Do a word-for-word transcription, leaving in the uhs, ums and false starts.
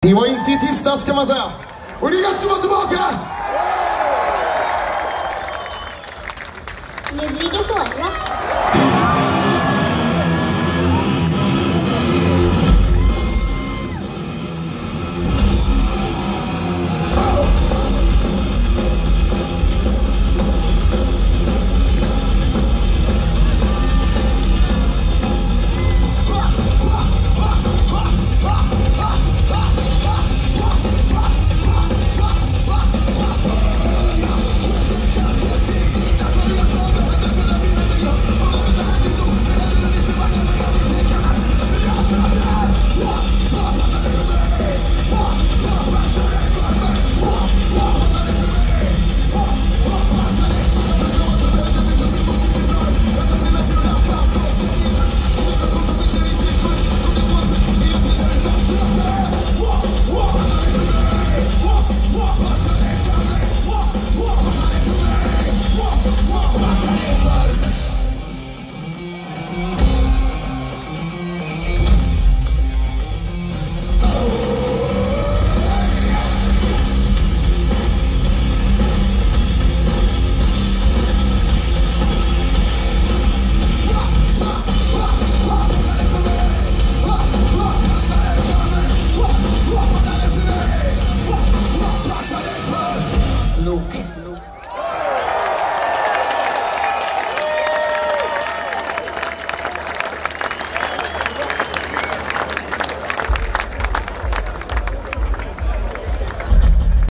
Ni var inte i tisdags kan man säga. Och det är gött att vara tillbaka! Nu blir det hårdrock.